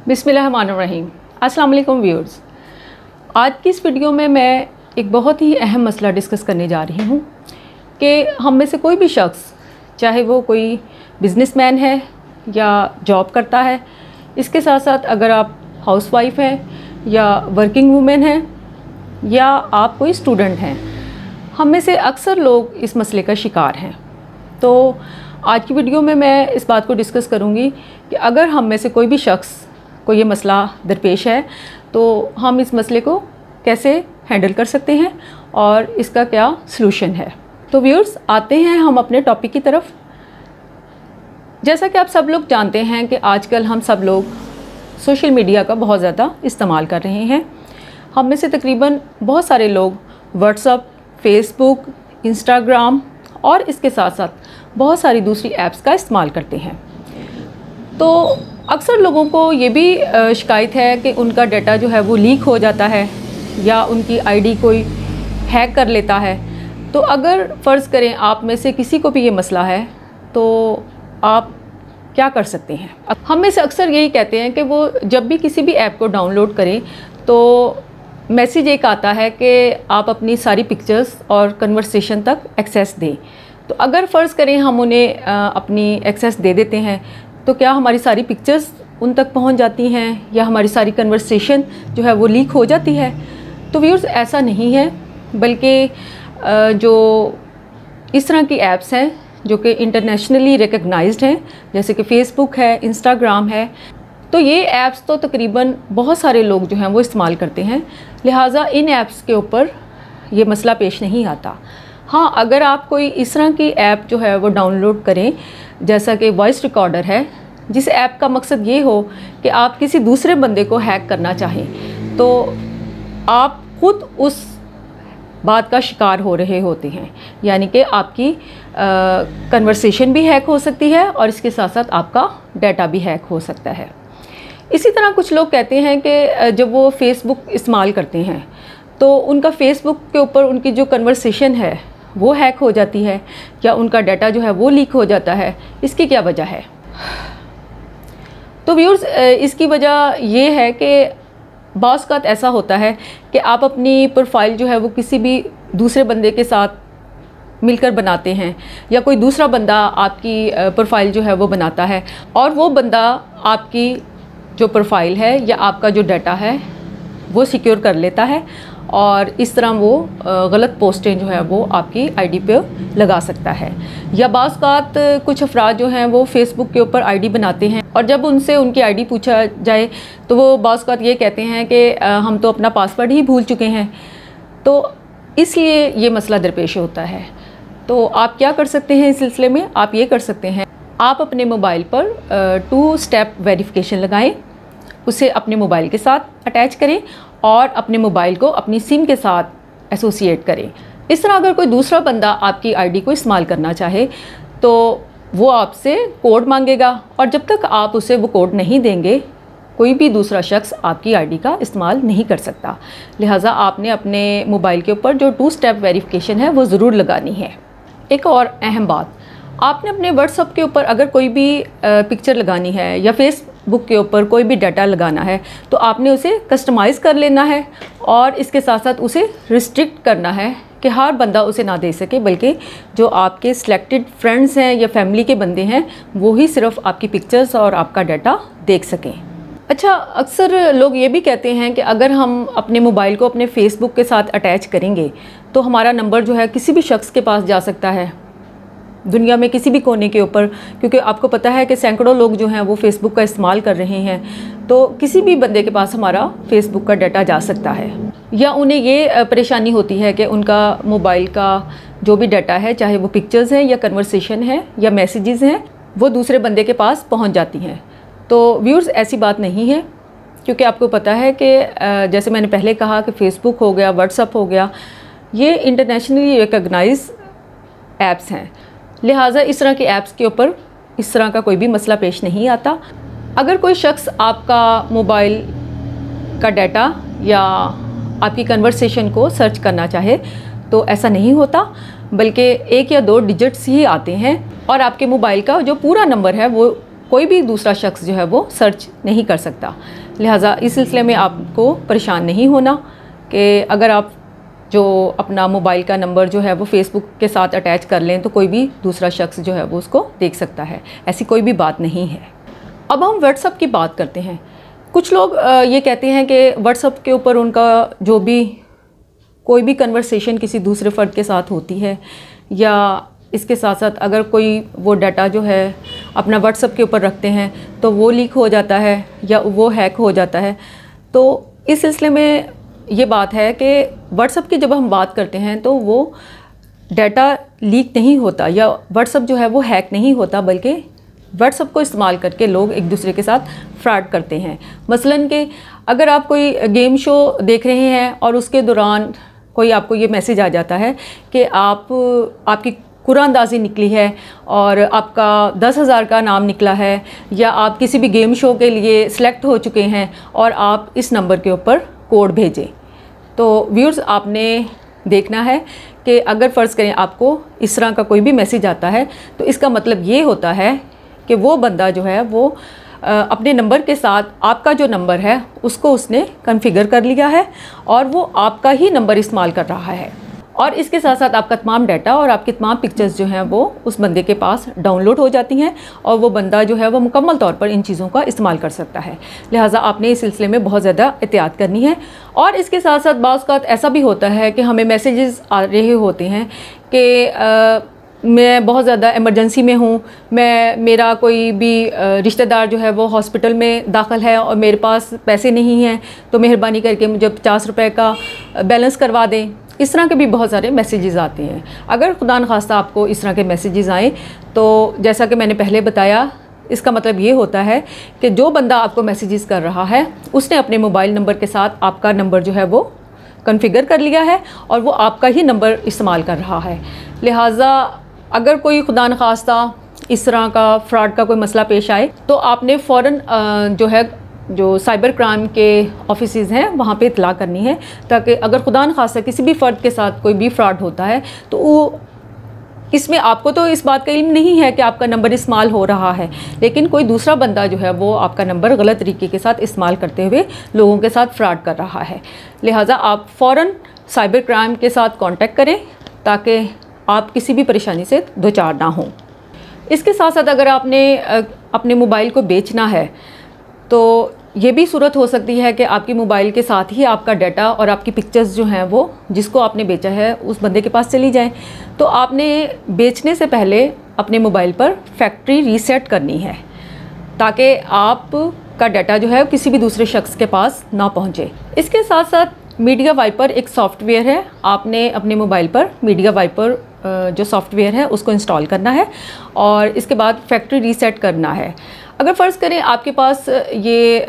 बिस्मिल्लाहिर्रहमानिर्रहीम। अस्सलाम वालेकुम व्यूअर्स। आज की इस वीडियो में मैं एक बहुत ही अहम मसला डिस्कस करने जा रही हूँ कि हम में से कोई भी शख्स, चाहे वो कोई बिज़नेसमैन है या जॉब करता है, इसके साथ साथ अगर आप हाउसवाइफ हैं या वर्किंग वूमेन हैं या आप कोई स्टूडेंट हैं, हम में से अक्सर लोग इस मसले का शिकार हैं। तो आज की वीडियो में मैं इस बात को डिस्कस करूँगी कि अगर हम में से कोई भी शख्स को ये मसला दरपेश है तो हम इस मसले को कैसे हैंडल कर सकते हैं और इसका क्या सलूशन है। तो व्यूअर्स, आते हैं हम अपने टॉपिक की तरफ। जैसा कि आप सब लोग जानते हैं कि आजकल हम सब लोग सोशल मीडिया का बहुत ज़्यादा इस्तेमाल कर रहे हैं। हम में से तकरीबन बहुत सारे लोग व्हाट्सएप, फेसबुक, इंस्टाग्राम और इसके साथ साथ बहुत सारी दूसरी ऐप्स का इस्तेमाल करते हैं। तो अक्सर लोगों को ये भी शिकायत है कि उनका डाटा जो है वो लीक हो जाता है या उनकी आईडी कोई हैक कर लेता है। तो अगर फ़र्ज़ करें आप में से किसी को भी ये मसला है तो आप क्या कर सकते हैं। हम में से अक्सर यही कहते हैं कि वो जब भी किसी भी ऐप को डाउनलोड करें तो मैसेज एक आता है कि आप अपनी सारी पिक्चर्स और कन्वर्सेशन तक एक्सेस दें। तो अगर फ़र्ज़ करें हम उन्हें अपनी एक्सेस दे देते हैं तो क्या हमारी सारी पिक्चर्स उन तक पहुंच जाती हैं या हमारी सारी कन्वर्सेशन जो है वो लीक हो जाती है। तो व्यूअर्स, ऐसा नहीं है, बल्कि जो इस तरह की ऐप्स हैं जो कि इंटरनेशनली रिकग्नाइज्ड हैं, जैसे कि फ़ेसबुक है, इंस्टाग्राम है, तो ये ऐप्स तो तकरीबन बहुत सारे लोग जो हैं वो इस्तेमाल करते हैं। लिहाजा इन ऐप्स के ऊपर ये मसला पेश नहीं आता। हाँ, अगर आप कोई इस तरह की ऐप जो है वो डाउनलोड करें, जैसा कि वॉइस रिकॉर्डर है, जिस ऐप का मकसद ये हो कि आप किसी दूसरे बंदे को हैक करना चाहें, तो आप खुद उस बात का शिकार हो रहे होते हैं। यानी कि आपकी कन्वर्सेशन भी हैक हो सकती है और इसके साथ साथ आपका डाटा भी हैक हो सकता है। इसी तरह कुछ लोग कहते हैं कि जब वो फेसबुक इस्तेमाल करते हैं तो उनका फेसबुक के ऊपर उनकी जो कन्वर्सेशन है वो हैक हो जाती है या उनका डाटा जो है वो लीक हो जाता है। इसकी क्या वजह है? तो व्यूअर्स, इसकी वजह ये है कि बाज़ औक़ात ऐसा होता है कि आप अपनी प्रोफाइल जो है वो किसी भी दूसरे बंदे के साथ मिलकर बनाते हैं या कोई दूसरा बंदा आपकी प्रोफाइल जो है वो बनाता है और वो बंदा आपकी जो प्रोफाइल है या आपका जो डाटा है वो सिक्योर कर लेता है और इस तरह वो गलत पोस्टें जो है वो आपकी आईडी पे लगा सकता है। या बाज़ औक़ात कुछ अफराद जो हैं वो फेसबुक के ऊपर आईडी बनाते हैं और जब उनसे उनकी आईडी पूछा जाए तो वो बाज़ औक़ात ये कहते हैं कि हम तो अपना पासवर्ड ही भूल चुके हैं। तो इसलिए ये मसला दरपेश होता है। तो आप क्या कर सकते हैं इस सिलसिले में? आप ये कर सकते हैं, आप अपने मोबाइल पर 2 स्टेप वेरिफिकेशन लगाएं, उसे अपने मोबाइल के साथ अटैच करें और अपने मोबाइल को अपनी सिम के साथ एसोसिएट करें। इस तरह अगर कोई दूसरा बंदा आपकी आईडी को इस्तेमाल करना चाहे तो वो आपसे कोड मांगेगा और जब तक आप उसे वो कोड नहीं देंगे कोई भी दूसरा शख्स आपकी आईडी का इस्तेमाल नहीं कर सकता। लिहाजा आपने अपने मोबाइल के ऊपर जो 2 स्टेप वेरिफिकेशन है वो ज़रूर लगानी है। एक और अहम बात, आपने अपने व्हाट्सएप के ऊपर अगर कोई भी पिक्चर लगानी है या फेसबुक के ऊपर कोई भी डाटा लगाना है तो आपने उसे कस्टमाइज़ कर लेना है और इसके साथ साथ उसे रिस्ट्रिक्ट करना है कि हर बंदा उसे ना दे सके, बल्कि जो आपके सिलेक्टेड फ्रेंड्स हैं या फैमिली के बंदे हैं वो ही सिर्फ आपकी पिक्चर्स और आपका डाटा देख सकें। अच्छा, अक्सर लोग ये भी कहते हैं कि अगर हम अपने मोबाइल को अपने फेसबुक के साथ अटैच करेंगे तो हमारा नंबर जो है किसी भी शख्स के पास जा सकता है दुनिया में किसी भी कोने के ऊपर, क्योंकि आपको पता है कि सैकड़ों लोग जो हैं वो फेसबुक का इस्तेमाल कर रहे हैं। तो किसी भी बंदे के पास हमारा फेसबुक का डाटा जा सकता है। या उन्हें ये परेशानी होती है कि उनका मोबाइल का जो भी डाटा है, चाहे वो पिक्चर्स हैं या कन्वर्सेशन है या मैसेजेस हैं, वो दूसरे बंदे के पास पहुंच जाती हैं। तो व्यूअर्स, ऐसी बात नहीं है, क्योंकि आपको पता है कि जैसे मैंने पहले कहा कि फ़ेसबुक हो गया, व्हाट्सएप हो गया, ये इंटरनेशनली रिकग्नाइज ऐप्स हैं। लिहाजा इस तरह के ऐप्स के ऊपर इस तरह का कोई भी मसला पेश नहीं आता। अगर कोई शख्स आपका मोबाइल का डाटा या आपकी कन्वर्सेशन को सर्च करना चाहे तो ऐसा नहीं होता, बल्कि 1 या 2 डिजिट्स ही आते हैं और आपके मोबाइल का जो पूरा नंबर है वो कोई भी दूसरा शख्स जो है वो सर्च नहीं कर सकता। लिहाजा इस सिलसिले में आपको परेशान नहीं होना कि अगर आप जो अपना मोबाइल का नंबर जो है वो फेसबुक के साथ अटैच कर लें तो कोई भी दूसरा शख्स जो है वो उसको देख सकता है, ऐसी कोई भी बात नहीं है। अब हम व्हाट्सएप की बात करते हैं। कुछ लोग ये कहते हैं कि व्हाट्सएप के ऊपर उनका जो भी कोई भी कन्वर्सेशन किसी दूसरे फ़र्द के साथ होती है, या इसके साथ साथ अगर कोई वो डाटा जो है अपना व्हाट्सएप के ऊपर रखते हैं तो वो लीक हो जाता है या वो हैक हो जाता है। तो इस सिलसिले में ये बात है कि व्हाट्सएप की जब हम बात करते हैं तो वो डाटा लीक नहीं होता या व्हाट्सएप जो है वो हैक नहीं होता, बल्कि व्हाट्सएप को इस्तेमाल करके लोग एक दूसरे के साथ फ्रॉड करते हैं। मसलन कि अगर आप कोई गेम शो देख रहे हैं और उसके दौरान कोई आपको ये मैसेज आ जाता है कि आपकी कुरानंदाज़ी निकली है और आपका 10,000 का नाम निकला है, या आप किसी भी गेम शो के लिए सिलेक्ट हो चुके हैं और आप इस नंबर के ऊपर कोड भेजें। तो व्यूअर्स, आपने देखना है कि अगर फ़र्ज़ करें आपको इस तरह का कोई भी मैसेज आता है तो इसका मतलब ये होता है कि वो बंदा जो है वो अपने नंबर के साथ आपका जो नंबर है उसको उसने कॉन्फ़िगर कर लिया है और वो आपका ही नंबर इस्तेमाल कर रहा है, और इसके साथ साथ आपका तमाम डाटा और आपकी तमाम पिक्चर्स जो हैं वो उस बंदे के पास डाउनलोड हो जाती हैं और वो बंदा जो है वो मुकम्मल तौर पर इन चीज़ों का इस्तेमाल कर सकता है। लिहाजा आपने इस सिलसिले में बहुत ज़्यादा एहतियात करनी है। और इसके साथ साथ बाज़ औक़ात ऐसा भी होता है कि हमें मैसेजेस आ रहे होते हैं कि मैं बहुत ज़्यादा इमरजेंसी में हूँ, मेरा कोई भी रिश्तेदार जो है वो हॉस्पिटल में दाखिल है और मेरे पास पैसे नहीं हैं, तो मेहरबानी करके मुझे 50 रुपए का बैलेंस करवा दें। इस तरह के भी बहुत सारे मैसेजेस आते हैं। अगर खुदा न खास्ता आपको इस तरह के मैसेजेस आए तो जैसा कि मैंने पहले बताया, इसका मतलब ये होता है कि जो बंदा आपको मैसेजेस कर रहा है उसने अपने मोबाइल नंबर के साथ आपका नंबर जो है वो कॉन्फ़िगर कर लिया है और वो आपका ही नंबर इस्तेमाल कर रहा है। लिहाजा अगर कोई खुदा न खास्ता इस तरह का फ्रॉड का कोई मसला पेश आए तो आपने फ़ौरन जो साइबर क्राइम के ऑफिसेज़ हैं वहाँ पे इत्तला करनी है, ताकि अगर खुदा न खास्ता किसी भी फ़र्द के साथ कोई भी फ्रॉड होता है तो वो इसमें आपको तो इस बात का इल्म नहीं है कि आपका नंबर इस्तेमाल हो रहा है, लेकिन कोई दूसरा बंदा जो है वो आपका नंबर गलत तरीके के साथ इस्तेमाल करते हुए लोगों के साथ फ्रॉड कर रहा है। लिहाजा आप फ़ौरन साइबर क्राइम के साथ कांटेक्ट करें ताकि आप किसी भी परेशानी से दो चार ना हों। इसके साथ साथ अगर आपने अपने मोबाइल को बेचना है तो ये भी सूरत हो सकती है कि आपके मोबाइल के साथ ही आपका डाटा और आपकी पिक्चर्स जो हैं वो जिसको आपने बेचा है उस बंदे के पास चली जाएं। तो आपने बेचने से पहले अपने मोबाइल पर फैक्ट्री रीसेट करनी है ताकि आपका डाटा जो है किसी भी दूसरे शख्स के पास ना पहुँचे। इसके साथ साथ मीडिया वाइपर एक सॉफ्टवेयर है, आपने अपने मोबाइल पर मीडिया वाइपर जो सॉफ्टवेयर है उसको इंस्टॉल करना है और इसके बाद फैक्ट्री रीसेट करना है। अगर फ़र्ज़ करें आपके पास ये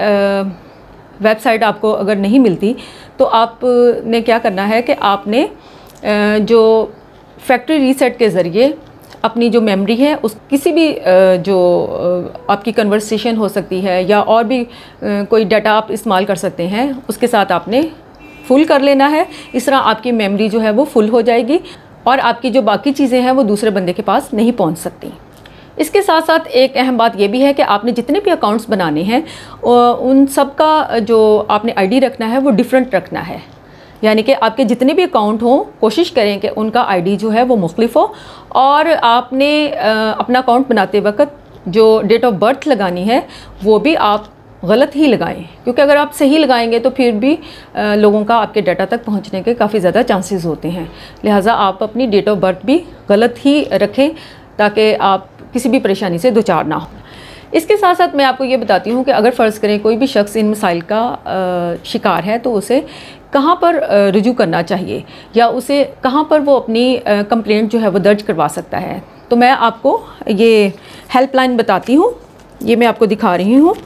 वेबसाइट आपको अगर नहीं मिलती तो आपने क्या करना है कि आपने जो फैक्ट्री रीसेट के ज़रिए अपनी जो मेमोरी है उस किसी भी जो आपकी कन्वर्सेशन हो सकती है या और भी कोई डाटा आप इस्तेमाल कर सकते हैं उसके साथ आपने फुल कर लेना है। इस तरह आपकी मेमोरी जो है वो फुल हो जाएगी और आपकी जो बाकी चीज़ें हैं वो दूसरे बंदे के पास नहीं पहुंच सकती। इसके साथ साथ एक अहम बात ये भी है कि आपने जितने भी अकाउंट्स बनाने हैं उन सब का जो आपने आईडी रखना है वो डिफरेंट रखना है, यानी कि आपके जितने भी अकाउंट हों कोशिश करें कि उनका आईडी जो है वो मुख्तलिफ हो और आपने अपना अकाउंट बनाते वक्त जो डेट ऑफ बर्थ लगानी है वो भी आप गलत ही लगाएं, क्योंकि अगर आप सही लगाएंगे तो फिर भी लोगों का आपके डाटा तक पहुंचने के काफ़ी ज़्यादा चांसेस होते हैं। लिहाजा आप अपनी डेट ऑफ बर्थ भी गलत ही रखें ताकि आप किसी भी परेशानी से दो चार ना हो। इसके साथ साथ मैं आपको ये बताती हूँ कि अगर फ़र्ज़ करें कोई भी शख्स इन मसाइल का शिकार है तो उसे कहाँ पर रुजू करना चाहिए या उसे कहाँ पर वो अपनी कंप्लेंट जो है वो दर्ज करवा सकता है। तो मैं आपको ये हेल्पलाइन बताती हूँ, ये मैं आपको दिखा रही हूँ।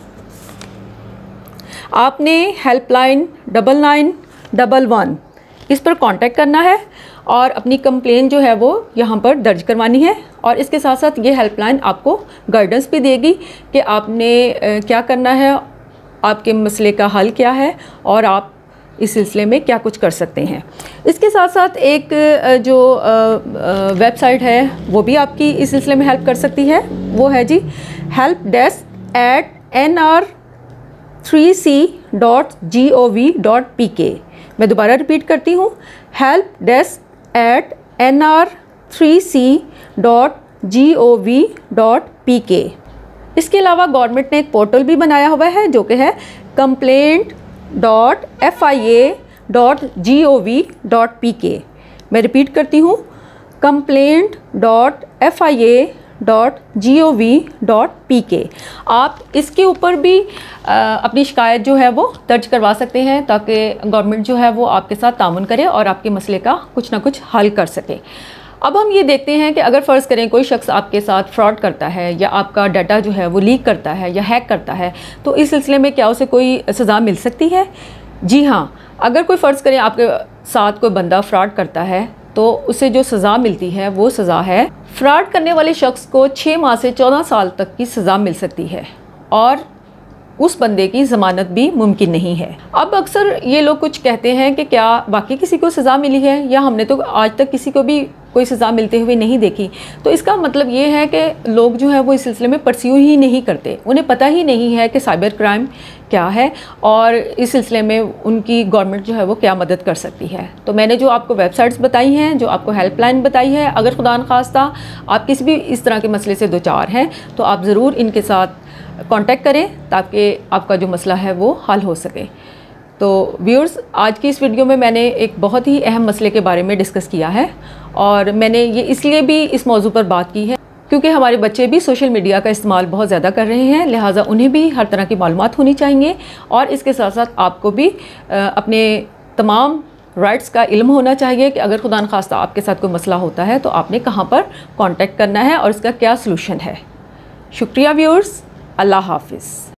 आपने हेल्पलाइन 9911 इस पर कांटेक्ट करना है और अपनी कंप्लेन जो है वो यहाँ पर दर्ज करवानी है और इसके साथ साथ ये हेल्पलाइन आपको गाइडेंस भी देगी कि आपने क्या करना है, आपके मसले का हल क्या है और आप इस सिलसिले में क्या कुछ कर सकते हैं। इसके साथ साथ एक जो वेबसाइट है वो भी आपकी इस सिलसिले में हेल्प कर सकती है, वो है जी helpdesk.com। helpdesk@nr3c.gov.pk। मैं दोबारा रिपीट करती हूँ, helpdesk@nr3c.gov.pk। इसके अलावा गवर्नमेंट ने एक पोर्टल भी बनाया हुआ है जो कि है complaint.fia.gov.pk। मैं रिपीट करती हूँ, complaint.fia.gov.pk। आप इसके ऊपर भी अपनी शिकायत जो है वो दर्ज करवा सकते हैं ताकि गवर्नमेंट जो है वो आपके साथ ताउन करे और आपके मसले का कुछ ना कुछ हल कर सके। अब हम ये देखते हैं कि अगर फ़र्ज़ करें कोई शख्स आपके साथ फ्रॉड करता है या आपका डाटा जो है वो लीक करता है या हैक करता है, तो इस सिलसिले में क्या उसे कोई सज़ा मिल सकती है? जी हाँ, अगर कोई फ़र्ज़ करें आपके साथ कोई बंदा फ्रॉड करता है तो उसे जो सज़ा मिलती है वो सज़ा है, फ्रॉड करने वाले शख्स को 6 माह से 14 साल तक की सज़ा मिल सकती है और उस बंदे की ज़मानत भी मुमकिन नहीं है। अब अक्सर ये लोग कुछ कहते हैं कि क्या वाकई किसी को सज़ा मिली है, या हमने तो आज तक किसी को भी कोई सज़ा मिलते हुए नहीं देखी। तो इसका मतलब ये है कि लोग जो है वो इस सिलसिले में परस्यू ही नहीं करते, उन्हें पता ही नहीं है कि साइबर क्राइम क्या है और इस सिलसिले में उनकी गवर्नमेंट जो है वो क्या मदद कर सकती है। तो मैंने जो आपको वेबसाइट्स बताई हैं, जो आपको हेल्पलाइन बताई है, अगर खुदा न खास्ता आप किसी भी इस तरह के मसले से दो चार हैं तो आप ज़रूर इनके साथ कांटेक्ट करें ताकि आपका जो मसला है वो हल हो सके। तो व्यूअर्स, आज की इस वीडियो में मैंने एक बहुत ही अहम मसले के बारे में डिस्कस किया है और मैंने ये इसलिए भी इस मौजू पर बात की है क्योंकि हमारे बच्चे भी सोशल मीडिया का इस्तेमाल बहुत ज़्यादा कर रहे हैं, लिहाजा उन्हें भी हर तरह की मालूमात होनी चाहिए और इसके साथ साथ आपको भी अपने तमाम राइट्स का इल्म होना चाहिए कि अगर खुदा न खास्ता आपके साथ कोई मसला होता है तो आपने कहाँ पर कॉन्टेक्ट करना है और इसका क्या सलूशन है। शुक्रिया व्यूअर्स, अल्लाह हाफिज़।